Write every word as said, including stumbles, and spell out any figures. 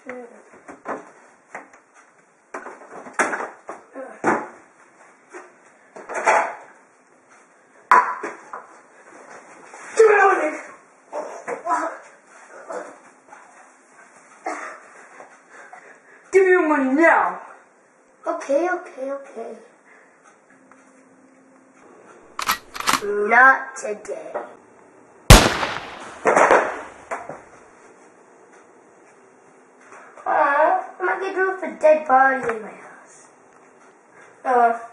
Give me your money now. Okay, okay, okay. Not today. Aw, I'm gonna get rid of a dead body in my house. Uh,